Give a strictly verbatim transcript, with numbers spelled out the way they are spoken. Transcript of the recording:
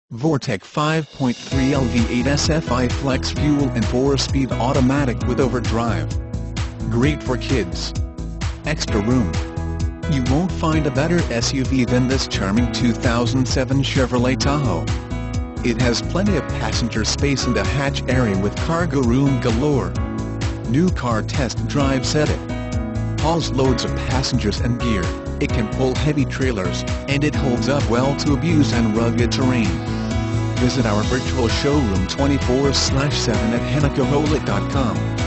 Vortec five point three L V eight S F I FlexFuel and four speed automatic with overdrive. Great for kids. Extra room. You won't find a better S U V than this charming two thousand seven Chevrolet Tahoe. It has plenty of passenger space and a hatch area with cargo room galore. New car test drive set it. Hauls loads of passengers and gear, it can pull heavy trailers, and it holds up well to abuse and rugged terrain. Visit our virtual showroom twenty-four seven at henna chevrolet dot com.